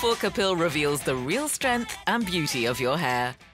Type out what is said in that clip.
Forcapil reveals the real strength and beauty of your hair.